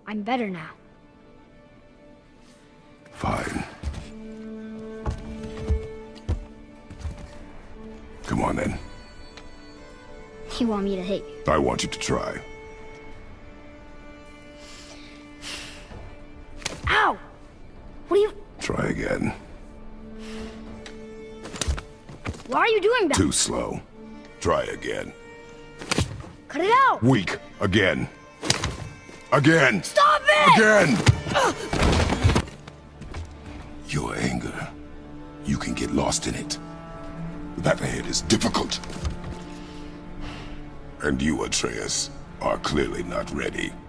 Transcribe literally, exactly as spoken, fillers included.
I'm better now. Fine. Come on then. You want me to hit you? I want you to try. Ow! What are you... Try again. Why are you doing that? Too slow. Try again. Cut it out! Weak. Again. Again! Stop it! Again! Your anger. You can get lost in it. That ahead is difficult. And you, Atreus, are clearly not ready.